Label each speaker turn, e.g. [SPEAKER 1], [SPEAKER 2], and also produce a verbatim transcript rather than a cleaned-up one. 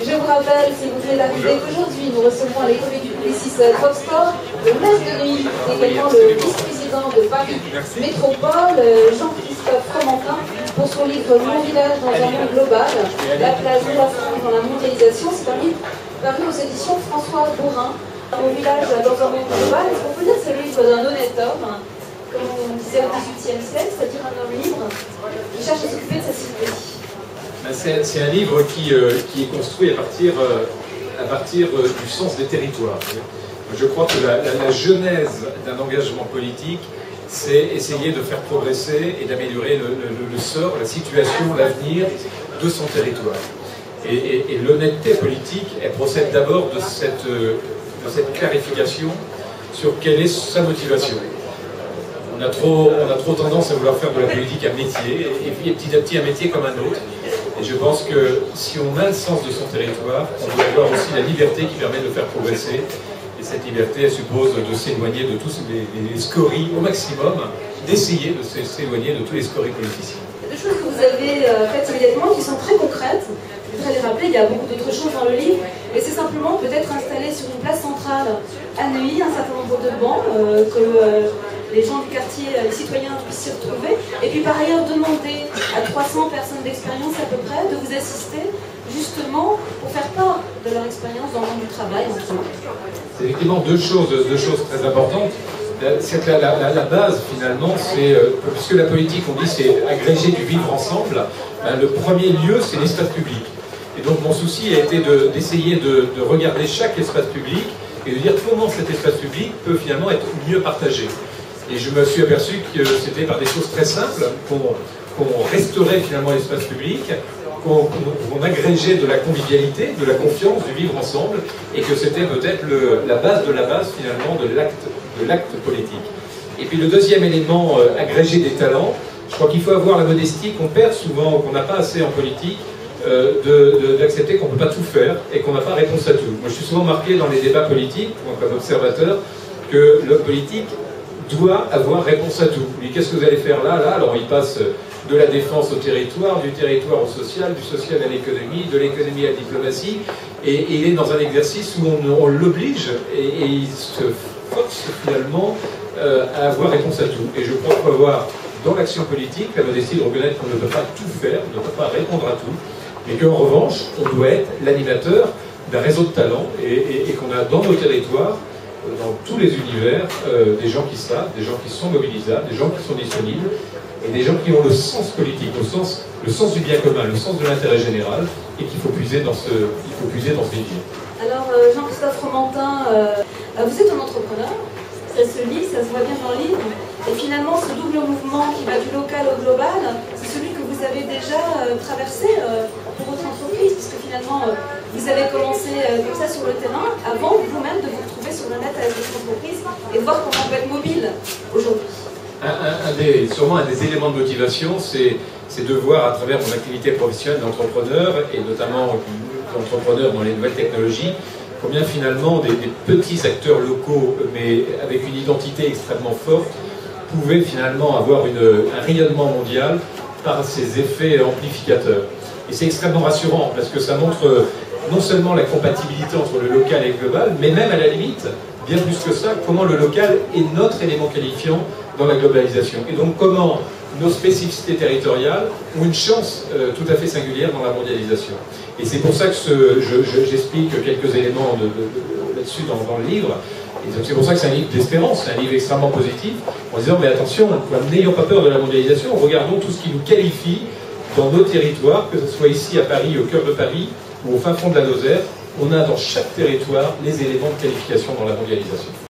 [SPEAKER 1] Je vous rappelle, si vous venez d'arriver, qu'aujourd'hui nous recevons à l'école du Publicis Drugstore le maître de nuit, également le vice-président de Paris Métropole, Jean-Christophe Fromentin, pour son livre Mon village dans un monde global, la place de la France dans la mondialisation. C'est un livre paru aux éditions François Bourin. Mon village dans un monde global, est-ce qu'on peut dire que c'est le livre d'un honnête homme, comme on disait au dix-huitième siècle, c'est-à-dire un homme libre qui cherche à s'occuper de sa cité?
[SPEAKER 2] C'est un livre qui, euh, qui est construit à partir, euh, à partir euh, du sens des territoires. Je crois que la, la, la genèse d'un engagement politique, c'est essayer de faire progresser et d'améliorer le, le, le sort, la situation, l'avenir de son territoire. Et, et, et l'honnêteté politique, elle procède d'abord de cette, de cette clarification sur quelle est sa motivation. On a, trop, on a trop tendance à vouloir faire de la politique un métier, et puis petit à petit un métier comme un autre. Et je pense que si on a le sens de son territoire, on doit avoir aussi la liberté qui permet de faire progresser. Et cette liberté, elle suppose de s'éloigner de tous les, les scories au maximum, d'essayer de s'éloigner de tous les scories politiciens.
[SPEAKER 1] Il y a des choses que vous avez euh, faites immédiatement qui sont très concrètes. Je voudrais les rappeler, il y a beaucoup d'autres choses dans le livre, mais c'est simplement peut-être installer sur une place centrale à Neuilly un certain nombre de bancs euh, que euh, les gens du quartier, les citoyens puissent s'y retrouver, et puis par ailleurs demander à trois cents personnes d'expérience à peu près de vous assister justement pour faire part de leur expérience dans le monde du travail.
[SPEAKER 2] C'est effectivement deux choses, deux choses très importantes. C'est que la, la, la base finalement, c'est, euh, puisque la politique, on dit, c'est agréger du vivre ensemble, ben, le premier lieu, c'est l'espace public. Et donc mon souci a été d'essayer de, de, de regarder chaque espace public et de dire comment cet espace public peut finalement être mieux partagé. Et je me suis aperçu que c'était par des choses très simples qu'on qu'on restaurait finalement l'espace public, qu'on qu'on agrégeait de la convivialité, de la confiance, du vivre ensemble, et que c'était peut-être la base de la base finalement de l'acte de l'acte politique. Et puis le deuxième élément, euh, agréger des talents, je crois qu'il faut avoir la modestie qu'on perd souvent, qu'on n'a pas assez en politique, euh, d'accepter qu'on ne peut pas tout faire et qu'on n'a pas réponse à tout. Moi je suis souvent marqué dans les débats politiques, comme observateur, que l'homme politique doit avoir réponse à tout. Mais qu'est-ce que vous allez faire là, là? Alors il passe de la défense au territoire, du territoire au social, du social à l'économie, de l'économie à la diplomatie, et, et il est dans un exercice où on, on l'oblige et, et il se force finalement euh, à avoir réponse à tout. Et je crois qu'il faut avoir dans l'action politique la modestie de reconnaître qu'on ne peut pas tout faire, on ne peut pas répondre à tout, mais qu'en revanche, on doit être l'animateur d'un réseau de talents et, et, et qu'on a dans nos territoires, dans tous les univers, euh, des gens qui savent, des gens qui sont mobilisables, des gens qui sont disponibles, et des gens qui ont le sens politique, le sens, le sens du bien commun, le sens de l'intérêt général, et qu'il faut puiser dans ce, il faut puiser dans ce vivier.
[SPEAKER 1] Alors euh, Jean-Christophe Fromentin, euh, vous êtes un entrepreneur, ça se lit, ça se voit bien dans le livre, et finalement ce double mouvement qui va du local au global, c'est celui que vous avez déjà euh, traversé euh, pour votre entreprise, puisque finalement euh, vous avez commencé euh, comme ça sur le terrain, avant vous-même de vous retrouver sur le net avec votre entreprise, et de voir comment on peut être mobile aujourd'hui.
[SPEAKER 2] Un, un, un des, sûrement un des éléments de motivation, c'est de voir à travers mon activité professionnelle d'entrepreneur, et notamment d'entrepreneur dans les nouvelles technologies, combien finalement des, des petits acteurs locaux, mais avec une identité extrêmement forte, pouvaient finalement avoir une, un rayonnement mondial par ces effets amplificateurs. Et c'est extrêmement rassurant, parce que ça montre non seulement la compatibilité entre le local et le global, mais même à la limite, bien plus que ça, comment le local est notre élément qualifiant dans la globalisation. Et donc comment nos spécificités territoriales ont une chance euh, tout à fait singulière dans la mondialisation. Et c'est pour ça que j'explique je, je, quelques éléments de, de, de, là-dessus dans, dans le livre. Et c'est pour ça que c'est un livre d'espérance, c'est un livre extrêmement positif, en disant mais attention, n'ayons pas peur de la mondialisation, regardons tout ce qui nous qualifie dans nos territoires, que ce soit ici à Paris, au cœur de Paris, ou au fin fond de la Lozère, on a dans chaque territoire les éléments de qualification dans la mondialisation.